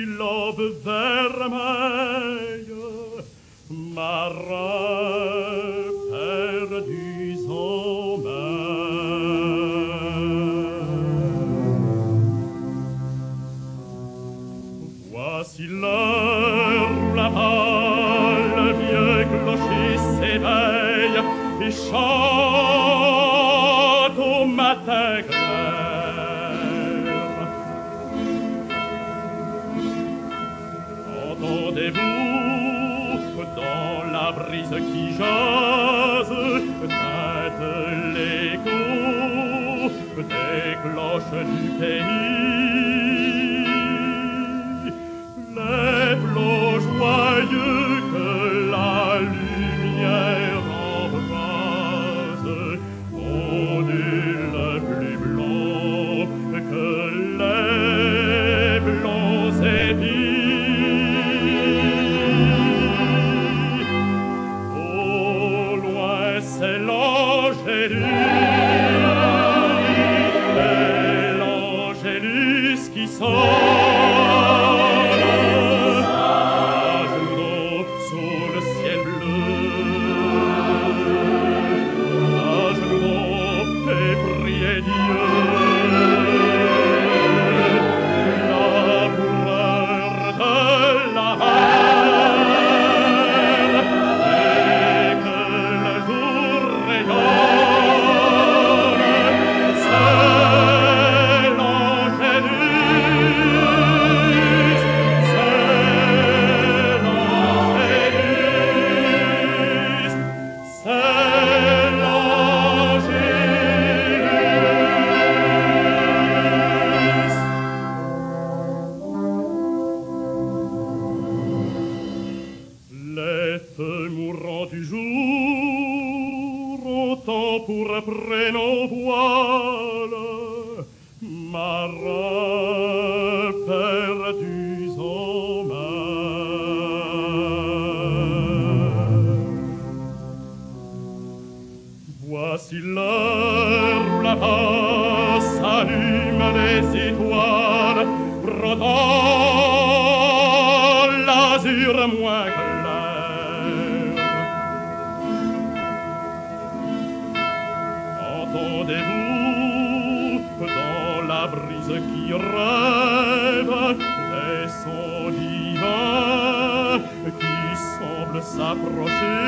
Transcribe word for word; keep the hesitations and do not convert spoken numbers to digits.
l'aube vermeille, marin perdus en mer. Voici l'heure où la pâle vieux clocher s'éveille et chante au matin clair. Entendez-vous dans la brise qui jase teinte l'écho des cloches du pays, les flots joyeux que la lumière embrase ondulent plus blanc que les blancs épis. Au loin c'est l'Angélus, et l'Angélus qui sonne à genoux sous le ciel bleu, à genoux et prier Dieu. L'amoureur de la mer, dès que le jour rayonne, c'est l'Angélus, c'est l'Angélus, c'est l'Angélus. Les feux mourants du jour ont tant pour prénom voile, marins perdus en mer. Voici l'heure où là-bas s'allument les étoiles, brodant l'azur moins clair. Entendez-vous dans la brise qui rêve des sons divins qui semblent s'approcher